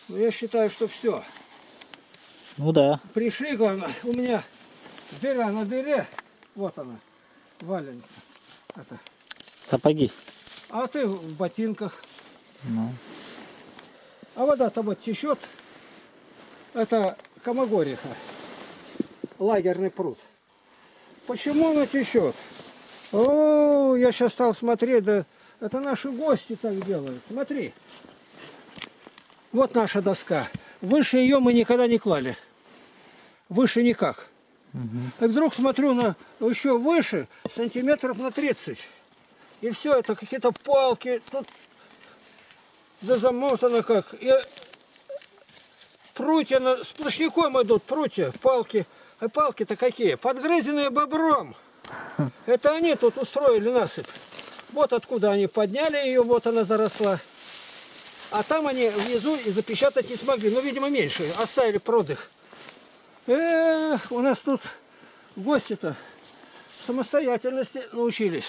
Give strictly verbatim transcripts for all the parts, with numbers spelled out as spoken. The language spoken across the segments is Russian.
Ну, я считаю, что все. Ну да. Пришли, главное, у меня дыра на дыре. Вот она, валенка. Это. Сапоги. А ты в ботинках. Ну. А вода-то вот течет. Это Комогориха. Лагерный пруд. Почему она течет? О, я сейчас стал смотреть, да это наши гости так делают. Смотри. Вот наша доска. Выше ее мы никогда не клали. Выше никак. Угу. И вдруг смотрю на еще выше, сантиметров на тридцать. И все это какие-то палки. Тут да замотано как. И прутья на, сплошняком идут, прутья, палки. А палки-то какие? Подгрызенные бобром. Это они тут устроили насыпь. Вот откуда они подняли ее, вот она заросла. А там они внизу и запечатать не смогли. Ну, видимо, меньше. Оставили продых. Эх, у нас тут гости-то самостоятельности научились.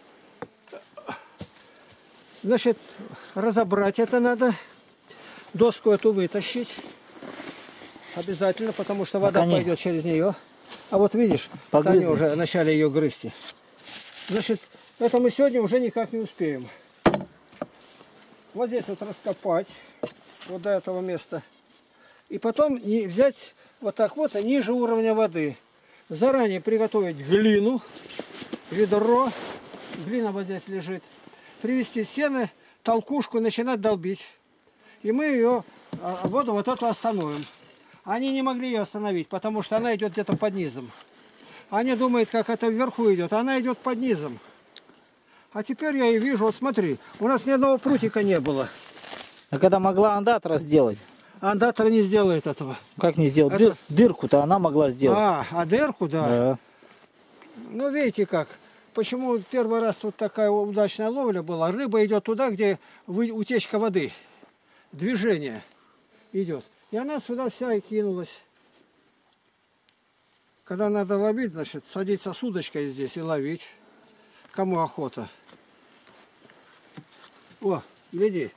Значит, разобрать это надо. Доску эту вытащить. Обязательно, потому что вода они... пойдет через нее. А вот видишь, они уже начали ее грызть. Значит, это мы сегодня уже никак не успеем. Вот здесь вот раскопать, вот до этого места. И потом не взять вот так вот, а ниже уровня воды. Заранее приготовить глину, ведро. Глина вот здесь лежит. Привезти сено, толкушку, начинать долбить. И мы ее, воду вот эту остановим. Они не могли ее остановить, потому что она идет где-то под низом. Они думают, как это вверху идет, а она идет под низом. А теперь я и вижу, вот смотри, у нас ни одного прутика не было. А когда могла андатра сделать? Андатра не сделает этого. Как не сделать? Это... Дырку-то она могла сделать. А, а дырку, да. Да. Ну, видите как. Почему первый раз тут такая удачная ловля была? Рыба идет туда, где утечка воды. Движение идет. И она сюда вся и кинулась. Когда надо ловить, значит, садиться с удочкой здесь и ловить. Кому охота. О, гляди.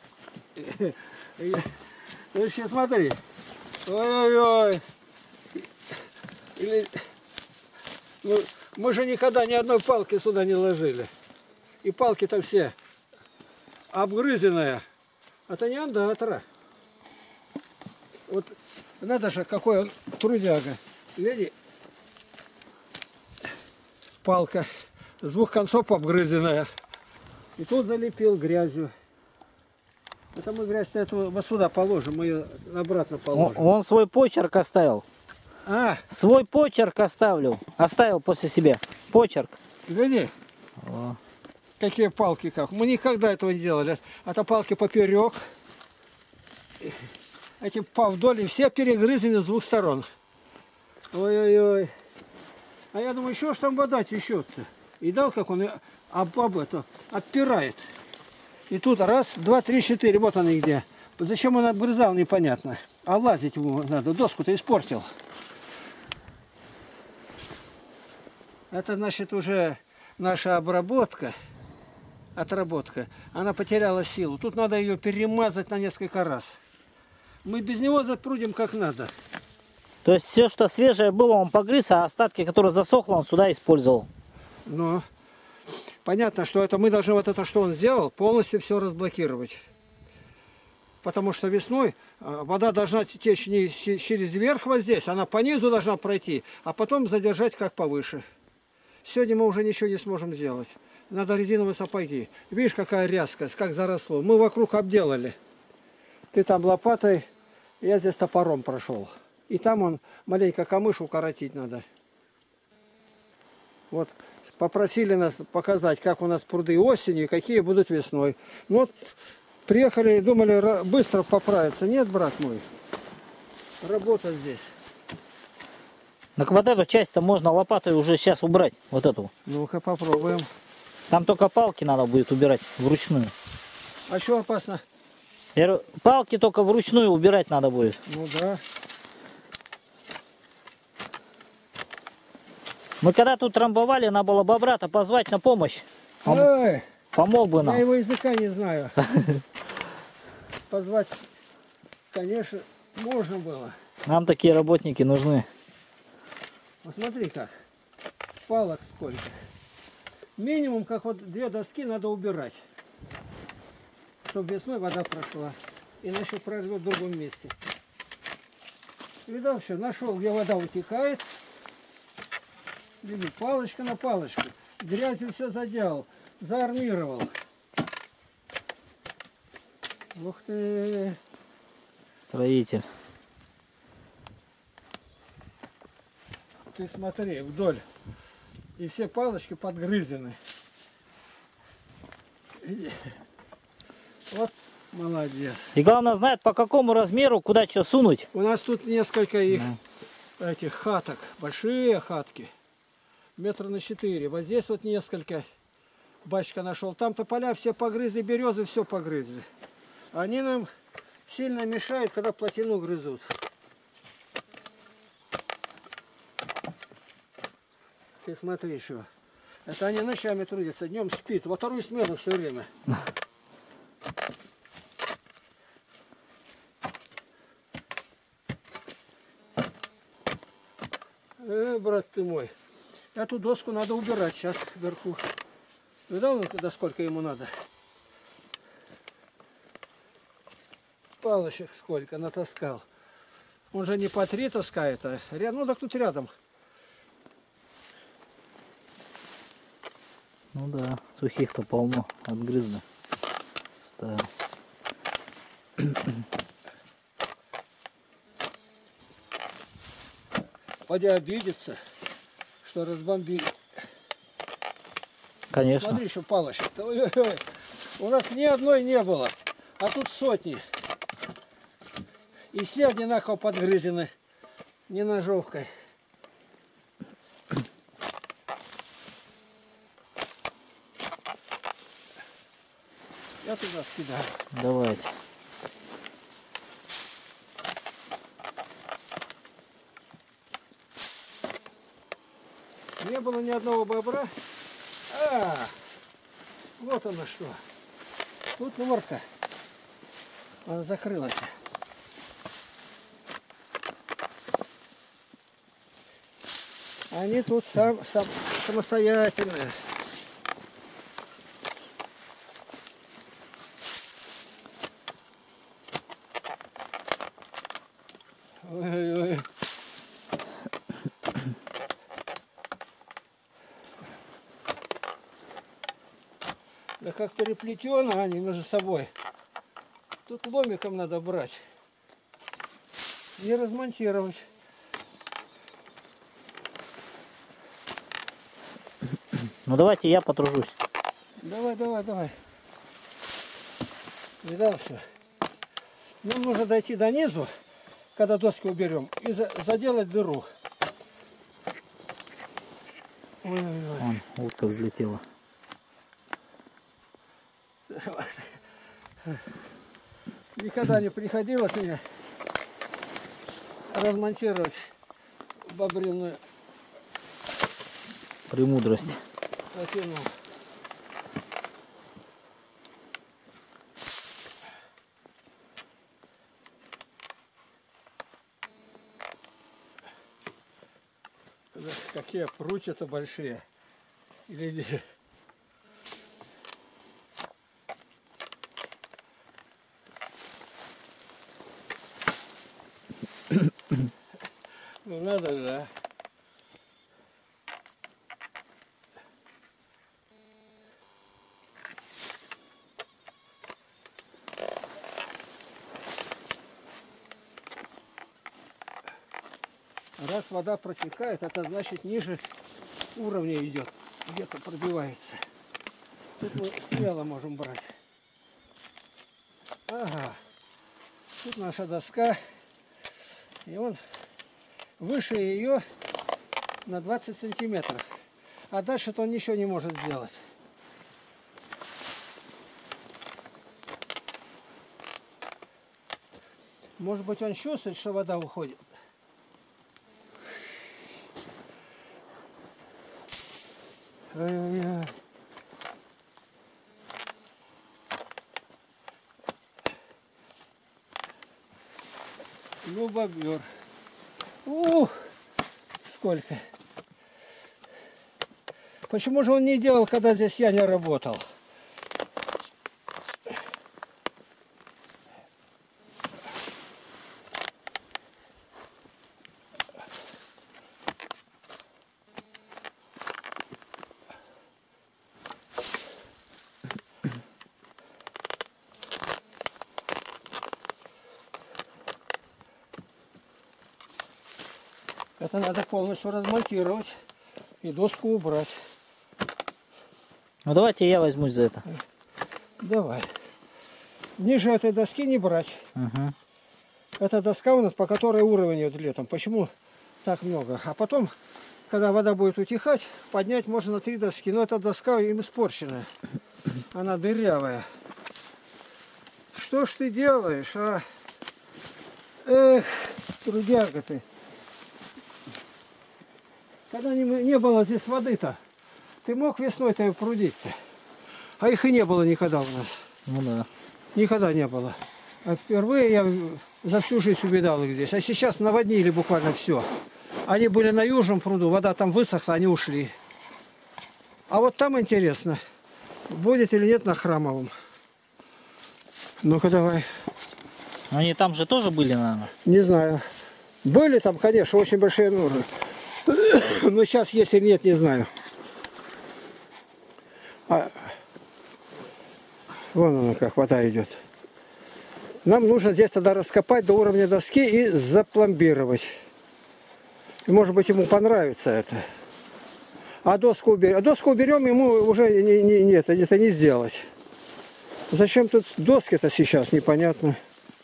Вообще, смотри. Ой-ой-ой. Или... Ну, мы же никогда ни одной палки сюда не ложили. И палки-то все обгрызенные. Это не андатра. Вот надо же, какой он трудяга. Види? Палка. С двух концов обгрызенная. И тут залепил грязью. Это мы грязь эту вот сюда положим, мы ее обратно положим. Он, он свой почерк оставил. А? Свой почерк оставил. Оставил после себя. Почерк. Гляди. О. Какие палки как. Мы никогда этого не делали. Это палки поперек. Эти повдоль, все перегрызены с двух сторон. Ой-ой-ой. А я думаю, еще ж там вода течет-то. И дал, как он об, об это отпирает. И тут раз, два, три, четыре. Вот они где. Зачем он обгрызал, непонятно. А лазить ему надо. Доску-то испортил. Это значит уже наша обработка, отработка. Она потеряла силу. Тут надо ее перемазать на несколько раз. Мы без него запрудим как надо. То есть все, что свежее было, он погрыз, а остатки, которые засохло, он сюда использовал. Ну, понятно, что это мы должны вот это, что он сделал, полностью все разблокировать. Потому что весной вода должна течь не через верх вот здесь, она по низу должна пройти, а потом задержать как повыше. Сегодня мы уже ничего не сможем сделать. Надо резиновые сапоги. Видишь, какая рязкость, как заросло. Мы вокруг обделали. Ты там лопатой, я здесь топором прошел. И там он маленько камыш укоротить надо. Вот попросили нас показать, как у нас пруды осенью, какие будут весной. Ну вот приехали и думали быстро поправиться. Нет, брат мой, работа здесь. Так вот эту часть-то можно лопатой уже сейчас убрать, вот эту. Ну-ка попробуем. Там только палки надо будет убирать вручную. А что опасно? Я говорю, палки только вручную убирать надо будет. Ну да. Мы когда тут трамбовали, надо было бы брата позвать на помощь. Он Ой, помог бы нам. я его языка не знаю. Позвать. конечно, можно было. Нам такие работники нужны. Посмотри как. Палок сколько. Минимум, как вот две доски надо убирать. Чтобы весной вода прошла. Иначе прожгет в другом месте. Видал, все, нашел, где вода утекает. Видишь, палочка на палочку. Грязью все заделал, заармировал. Ух ты! Строитель. Ты смотри, вдоль. И все палочки подгрызены. Вот молодец. И главное знает, по какому размеру, куда что сунуть. У нас тут несколько их, Да. этих хаток. Большие хатки. Метра на четыре. Вот здесь вот несколько. Батюшка нашел. Там тополя все погрызли, березы все погрызли. Они нам сильно мешают, когда плотину грызут. Ты смотри, что. Это они ночами трудятся, днем спит. Во вторую смену все время. Э, брат ты мой. Эту доску надо убирать сейчас вверху. Видал, да сколько ему надо? Палочек сколько натаскал. Он же не по три таскает, а рядом, ну так тут рядом. Ну да, сухих-то полно, отгрызно. Ставил. Поди обидится, что разбомбили. Конечно. Смотри, еще палочек. Ой-ой-ой. У нас ни одной не было, а тут сотни. И все одинаково подгрызены, не ножовкой. Я туда скидаю. Давайте. Не было ни одного бобра. А, вот оно что. Тут норка. Она закрылась. Они тут сам, сам, самостоятельные. Ой-ой-ой. Да как переплетено они между собой. Тут ломиком надо брать. Не размонтировать. Ну давайте я потружусь. Давай, давай, давай. Видал все? Нам нужно дойти до низу, когда доски уберем, и за заделать дыру. Ой-ой-ой. Вон, утка взлетела. Никогда не приходилось мне размонтировать бобриную Премудрость. плотину. Какие прутья-то большие. Или... Ну надо же, а. Раз вода протекает, это значит ниже уровня идет, где-то пробивается. Тут мы смело можем брать. Ага. Тут наша доска. И он выше ее на двадцать сантиметров. А дальше-то он ничего не может сделать. Может быть, он чувствует, что вода уходит. Ой-ой-ой. Ну, бобер. Ух, сколько. Почему же он не делал, когда здесь я не работал? Это надо полностью размонтировать и доску убрать. Ну давайте я возьмусь за это. Давай. Ниже этой доски не брать. Угу. Это доска у нас, по которой уровень идет летом. Почему так много? А потом, когда вода будет утихать, поднять можно на три доски. Но эта доска им испорченная. Она дырявая. Что ж ты делаешь, а? Эх, трудяга ты. Когда не, не было здесь воды-то, ты мог весной-то прудить-то. А их и не было никогда у нас. Ну да. Никогда не было. А впервые я за всю жизнь увидал их здесь. А сейчас наводнили буквально все. Они были на южном пруду, вода там высохла, они ушли. А вот там интересно, будет или нет на Храмовом. Ну-ка давай. Они там же тоже были, наверное? Не знаю. Были там, конечно, очень большие норы. Но сейчас есть или нет, не знаю. А... Вон она как вода идет. Нам нужно здесь тогда раскопать до уровня доски и запломбировать. И может быть ему понравится это. А доску уберем. А доску уберем, ему уже не, не, нет, это не сделать. Зачем тут доски-то сейчас, непонятно.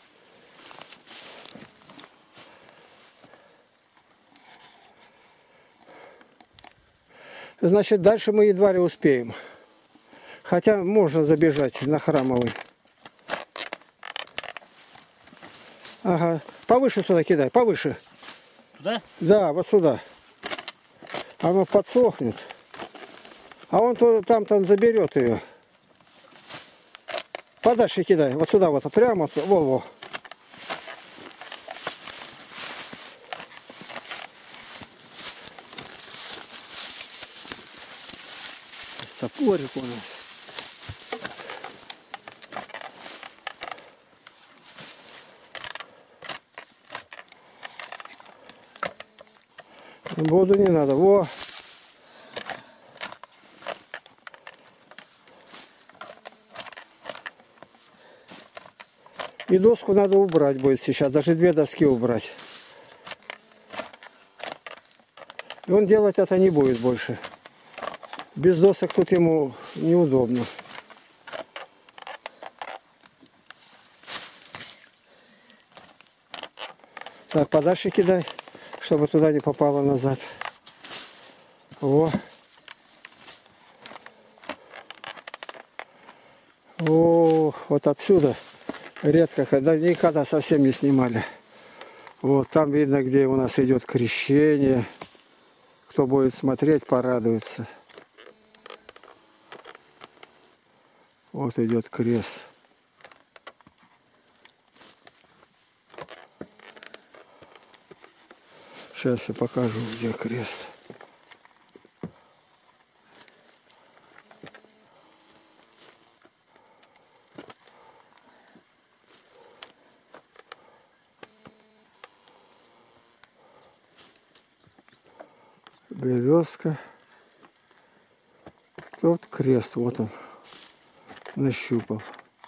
Значит, дальше мы едва ли успеем. Хотя можно забежать на Храмовый. Ага. Повыше сюда кидай, повыше. Туда? Да, вот сюда. Оно подсохнет. А он то, там, там заберет ее. Подальше кидай. Вот сюда, вот прямо. Во-во. Топорик у нас. Воду не надо. Во. И доску надо убрать будет сейчас. Даже две доски убрать. И он делать это не будет больше. Без досок тут ему неудобно. Так, подальше кидай, чтобы туда не попало назад. Во. Ох, вот отсюда редко, когда никогда совсем не снимали. Вот там видно, где у нас идет крещение. Кто будет смотреть, порадуется. Вот идет крест. Сейчас я покажу, где крест. Березка. Тут крест, вот он. Нащупал.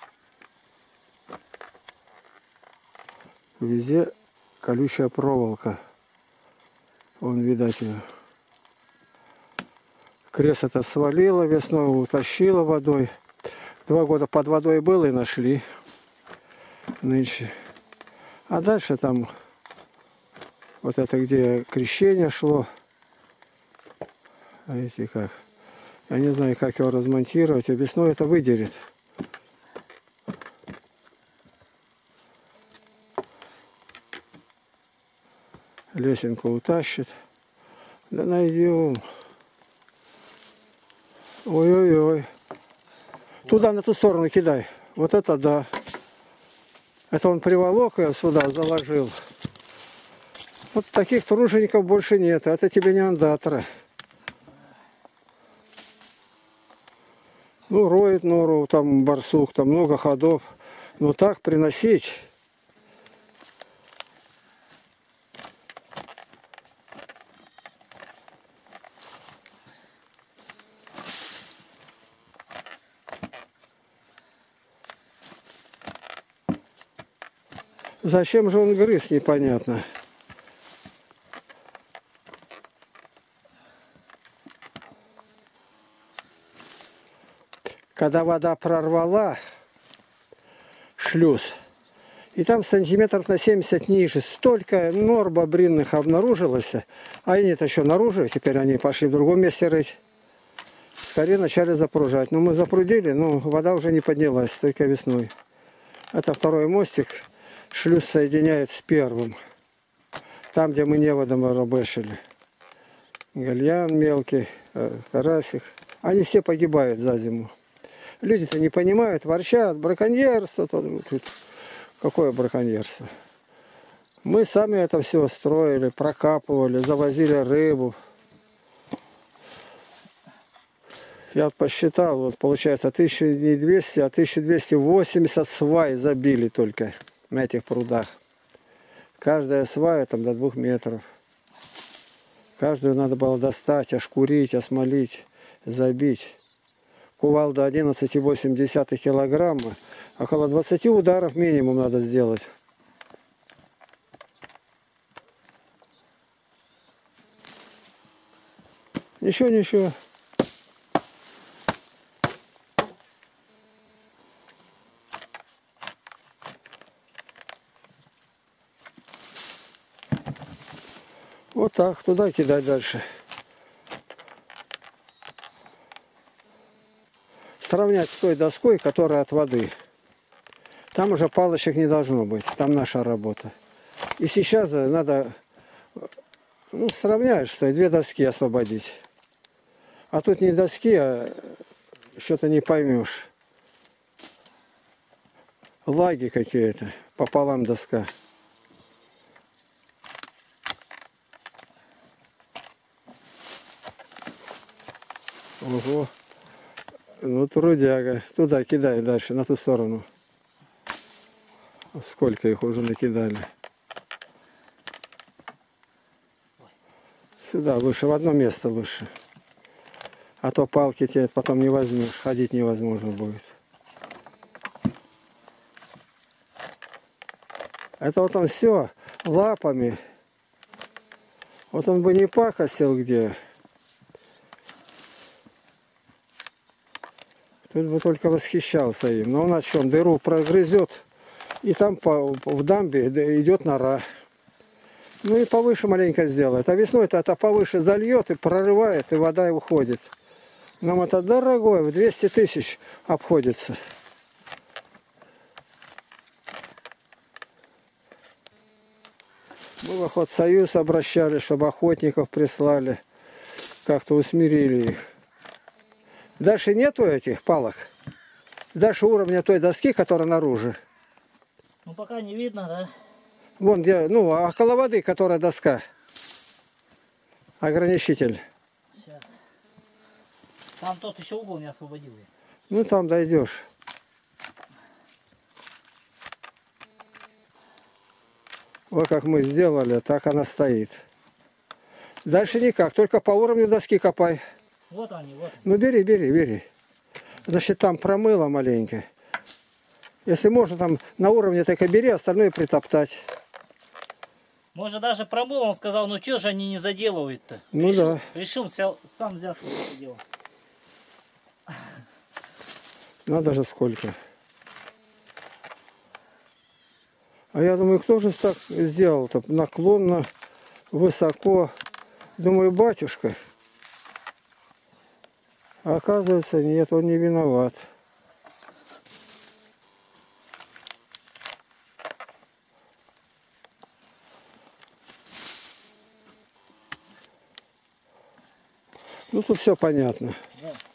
Везде колючая проволока. Вон, видать, ее. Крест это свалило, весной утащило водой. Два года под водой было и нашли. Нынче. А дальше там вот это, где крещение шло. А эти как? Я не знаю, как его размонтировать. А весной это выдерет. Лесенку утащит. Да найдем. Ой-ой-ой. Туда, на ту сторону кидай. Вот это да. Это он приволок ее сюда, заложил. Вот таких тружеников больше нет. Это тебе не андатра. Ну, роет нору, там барсук, там много ходов. Но так приносить... Зачем же он грыз, непонятно. Когда вода прорвала шлюз, и там сантиметров на семьдесят ниже, столько нор бобринных обнаружилось, а они-то еще наружу, теперь они пошли в другом месте рыть. Скорее начали запружать. Но мы запрудили, но вода уже не поднялась, только весной. Это второй мостик. Шлюз соединяет с первым. Там, где мы неводом рабочили. Гальян мелкий, карасик. Они все погибают за зиму. Люди-то не понимают, ворчат, браконьерство. Тут, тут. Какое браконьерство? Мы сами это все строили, прокапывали, завозили рыбу. Я посчитал, вот получается тысяча двести, а тысяча двести восемьдесят свай забили только на этих прудах. Каждая свая там до двух метров. Каждую надо было достать, ошкурить, осмолить, забить. Кувалда одиннадцать целых восемь десятых килограмма. Около двадцати ударов минимум надо сделать. Ничего, ничего. Вот так, туда кидать дальше. Сравнять с той доской, которая от воды. Там уже палочек не должно быть. Там наша работа. И сейчас надо, ну, сравняешь, что две доски освободить. А тут не доски, а что-то не поймешь. Лаги какие-то. Пополам доска. Ого, ну трудяга. Туда кидай дальше, на ту сторону. Сколько их уже накидали. Сюда лучше, в одно место лучше. А то палки тебе потом не возьмешь, ходить невозможно будет. Это вот он все лапами. Вот он бы не пакостил где. Тут бы только восхищался им. Но он о чем? Дыру прогрызет. И там по, в дамбе идет нора. Ну и повыше маленько сделает. А весной-то это повыше зальет и прорывает, и вода и уходит. Нам это дорогое, в двести тысяч обходится. Мы в Охотсоюз обращались, чтобы охотников прислали. Как-то усмирили их. Дальше нету этих палок. Дальше уровня той доски, которая наружу. Ну пока не видно, да? Вон где, ну, около воды, которая доска. Ограничитель. Сейчас. Там тот еще угол не освободил. Ну там дойдешь. Вот как мы сделали, так она стоит. Дальше никак, только по уровню доски копай. Вот они, вот. Ну бери, бери, бери. Значит, там промыло маленько. Если можно, там на уровне только бери, остальное притоптать. Может даже промыл, он сказал, ну что же они не заделывают-то? Ну решил, да. Решил сам взяться за это дело. Надо же сколько. А я думаю, кто же так сделал-то? Наклонно, высоко. Думаю, батюшка. А оказывается, нет, он не виноват. Ну, тут все понятно. Да.